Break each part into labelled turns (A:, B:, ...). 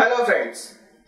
A: Hello friends,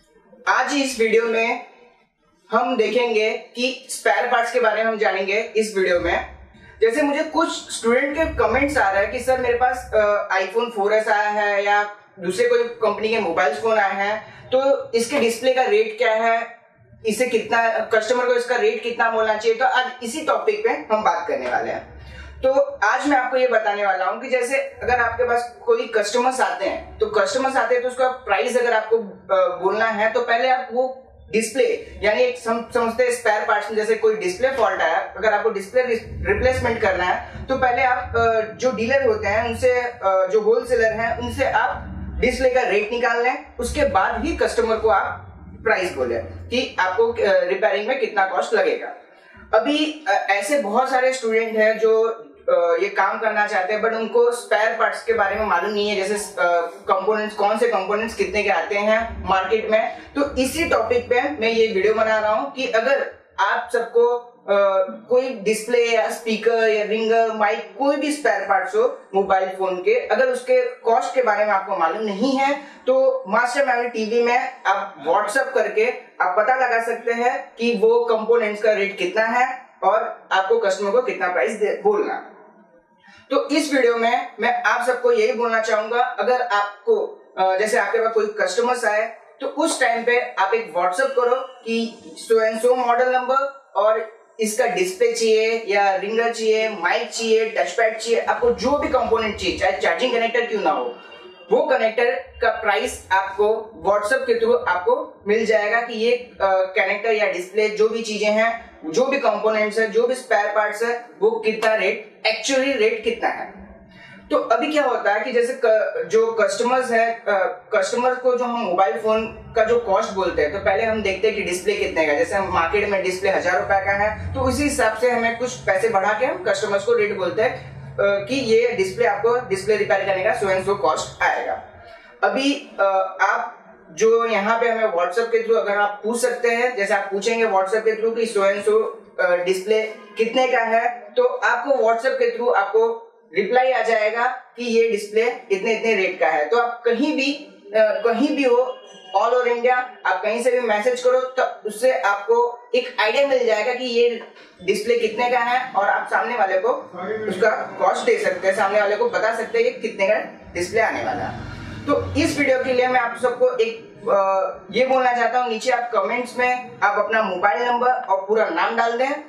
A: आज इस video में हम देखेंगे कि स्पेयर पार्ट्स के बारे में हम जानेंगे। इस वीडियो में जैसे मुझे कुछ स्टूडेंट के कमेंट्स आ रहे हैं कि सर मेरे पास आईफोन 4S आया है या दूसरे कोई कंपनी के मोबाइल फोन आए हैं, तो इसके डिस्प्ले का रेट क्या है, इसे कितना कस्टमर को इसका रेट कितना बोलना चाहिए। तो आज इसी टॉपिक पे हम बात करने वाले हैं। तो आज मैं आपको ये बताने वाला हूं कि जैसे अगर आपके पास कोई कस्टमर्स आते हैं तो उसका प्राइस अगर आपको बोलना है तो पहले आप वो डिस्प्ले यानी एक समझते हैं स्पेयर पार्ट्स में जैसे कोई डिस्प्ले फॉल्ट आया, अगर आपको डिस्प्ले रिप्लेसमेंट करना है तो पहले आप जो डीलर होते हैं उनसे, जो होलसेलर हैं उनसे आप डिस्प्ले का रेट निकाल लें। उसके बाद ही कस्टमर को आप प्राइस बोले कि आपको रिपेयरिंग में कितना कॉस्ट लगेगा। अभी ऐसे बहुत सारे स्टूडेंट हैं जो ये काम करना चाहते हैं बट उनको स्पेयर पार्ट्स के बारे में मालूम नहीं है, जैसे कंपोनेंट्स, कौन से कंपोनेंट्स कितने के आते हैं मार्केट में। तो इसी टॉपिक पे मैं ये वीडियो बना रहा हूं कि अगर आप सबको कोई डिस्प्ले या स्पीकर या रिंगर, माइक, कोई भी स्पेयर पार्ट्स हो मोबाइल फोन के, अगर उसके कॉस्ट के बारे में आपको मालूम नहीं है तो मास्टर मेमोरी टीवी में आप व्हाट्सएप करके आप पता लगा सकते हैं कि वो कंपोनेंट्स का रेट कितना है और आपको कस्टमर को कितना प्राइस बोलना। तो इस वीडियो में मैं आप सबको यही बोलना चाहूंगा, अगर आपको जैसे आपके पास कोई कस्टमर्स आए तो उस टाइम पे आप एक व्हाट्सएप करो कि so and so model number और इसका डिस्प्ले चाहिए या रिंगर चाहिए, माइक चाहिए, टचपैड चाहिए, आपको जो भी कंपोनेंट चाहिए, चाहे चार्जिंग कनेक्टर क्यों ना हो, वो कनेक्टर का प्राइस आपको व्हाट्सएप के थ्रू आपको मिल जाएगा कि ये कनेक्टर या डिस्प्ले जो भी चीजें हैं, जो भी कंपोनेंट्स है, जो भी स्पेयर पार्ट्स है, वो कितना रेट, एक्चुअली रेट कितना है। तो अभी क्या होता है कि जैसे जो कस्टमर्स है, कस्टमर को जो हम मोबाइल फोन का जो कॉस्ट बोलते हैं तो पहले हम देखते हैं कि डिस्प्ले कितने का, जैसे हम मार्केट में डिस्प्ले 1000 रुपए का है तो उसी हिसाब से हमें कुछ पैसे बढ़ा के हम कस्टमर्स को रेट बोलते हैं कि ये डिस्प्ले आपको डिस्प्ले रिपेयर करने का सो एंड सो कॉस्ट आएगा। अभी आप जो यहाँ पे हमें व्हाट्सएप के थ्रू अगर आप पूछ सकते हैं, जैसे आप पूछेंगे व्हाट्सएप के थ्रू कि सो एंड सो डिस्प्ले कितने का है, तो आपको व्हाट्सएप के थ्रू आपको रिप्लाई आ जाएगा कि ये डिस्प्ले इतने इतने रेट का है। तो आप कहीं भी हो, ऑल ओवर इंडिया, आप कहीं से भी मैसेज करो तो उससे आपको एक आइडिया मिल जाएगा कि ये डिस्प्ले कितने का है और आप सामने वाले को उसका कॉस्ट दे सकते हैं, सामने वाले को बता सकते हैं कि कितने का डिस्प्ले आने वाला है। तो इस वीडियो के लिए मैं आप सबको एक ये बोलना चाहता हूँ, नीचे आप कमेंट्स में आप अपना मोबाइल नंबर और पूरा नाम डाल दें,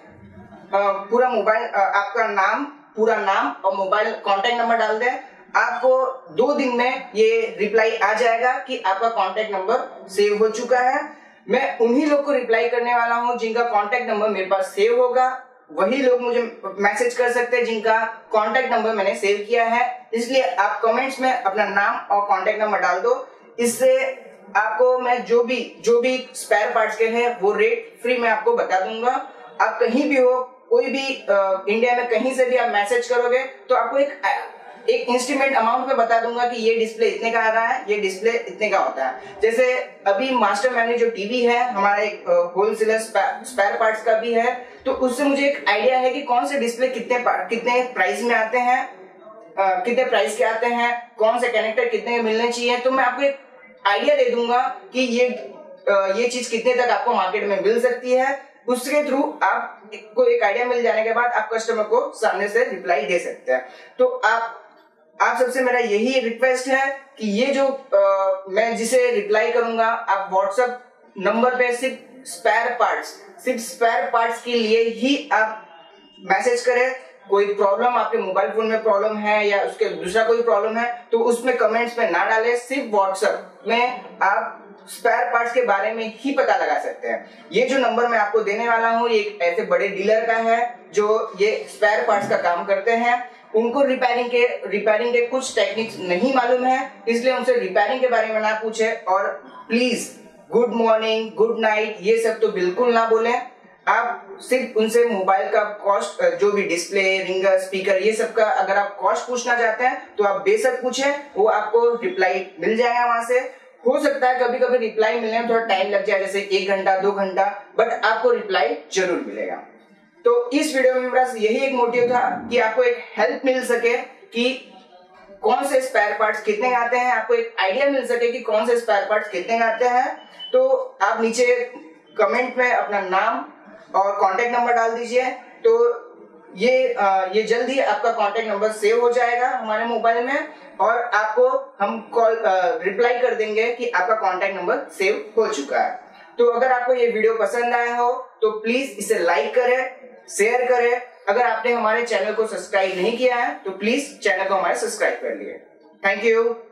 A: पूरा मोबाइल आपका नाम, पूरा नाम और मोबाइल कांटेक्ट नंबर डाल दें। आपको 2 दिन में ये रिप्लाई आ जाएगा कि आपका कांटेक्ट नंबर सेव हो चुका है। मैं उन्हीं लोग को रिप्लाई करने वाला हूं जिनका कांटेक्ट नंबर मेरे पास सेव होगा, वही लोग मुझे मैसेज कर सकते हैं जिनका कांटेक्ट नंबर मैंने सेव किया है। इसलिए आप कमेंट्स में अपना नाम और कांटेक्ट नंबर डाल दो। इससे आपको मैं जो भी स्पेयर पार्ट्स के हैं वो रेट फ्री में आपको बता दूंगा। आप कहीं भी हो, कोई भी इंडिया में कहीं से भी आप मैसेज करोगे तो आपको एक इंस्टीमेट अमाउंट में बता दूंगा कि ये डिस्प्ले इतने का आ रहा है, ये डिस्प्ले इतने का होता है। जैसे अभी मास्टर मेमोरी जो टीवी है हमारा एक होलसेलर स्पेयर पार्ट्स का भी है, तो उससे मुझे एक आइडिया है कि कौन से डिस्प्ले कितने प्राइस में आते हैं, कितने प्राइस के आते हैं, कौन से कनेक्टर कितने मिलने चाहिए। तो मैं आपको एक आइडिया दे दूंगा कि ये चीज कितने तक आपको मार्केट में मिल सकती है। उसके थ्रू आपको एक आइडिया मिल जाने के बाद आप कस्टमर को सामने से रिप्लाई दे सकते हैं। तो आप सबसे मेरा यही रिक्वेस्ट है कि ये जो मैं जिसे रिप्लाई करूंगा, आप व्हाट्सएप नंबर पे सिर्फ स्पेयर पार्ट्स के लिए ही आप मैसेज करें। कोई प्रॉब्लम, आपके मोबाइल फोन में प्रॉब्लम है या उसके दूसरा कोई प्रॉब्लम है तो उसमें कमेंट्स में ना डालें, सिर्फ व्हाट्सएप में आप स्पेयर पार्ट्स के बारे में ही पता लगा सकते हैं। ये जो नंबर मैं आपको देने वाला हूँ ये एक ऐसे बड़े डीलर का है जो ये स्पेयर पार्ट्स का काम करते हैं। उनको रिपेयरिंग के कुछ टेक्निक्स नहीं मालूम है, इसलिए उनसे रिपेयरिंग के बारे में ना पूछे। और please good morning, good night ये सब तो बिल्कुल ना बोले। आप सिर्फ उनसे मोबाइल का कॉस्ट, जो भी डिस्प्ले, रिंगर, स्पीकर, ये सब का अगर आप कॉस्ट पूछना चाहते हैं तो आप बेशक पूछें, वो आपको रिप्लाई मिल जाएगा वहां से। हो सकता है कभी कभी रिप्लाई मिलने में थोड़ा टाइम लग जाए, जैसे 1 घंटा 2 घंटा, बट आपको रिप्लाई जरूर मिलेगा। तो इस वीडियो में बस यही एक मोटिव था कि आपको एक हेल्प मिल सके कि कौन से स्पेयर पार्ट्स कितने आते हैं, आपको एक आइडिया मिल सके कि कौन से स्पेयर पार्ट्स कितने आते हैं, तो आप नीचे कमेंट में अपना नाम और कांटेक्ट नंबर डाल दीजिए। तो ये जल्दी आपका कांटेक्ट नंबर सेव हो जाएगा हमारे मोबाइल में, और आपको हम कॉल रिप्लाई कर देंगे कि आपका कांटेक्ट नंबर सेव हो चुका है। तो अगर आपको ये वीडियो पसंद आया हो तो प्लीज इसे लाइक करें, शेयर करें। अगर आपने हमारे चैनल को सब्सक्राइब नहीं किया है तो प्लीज चैनल को हमारे सब्सक्राइब कर लिए। Thank you.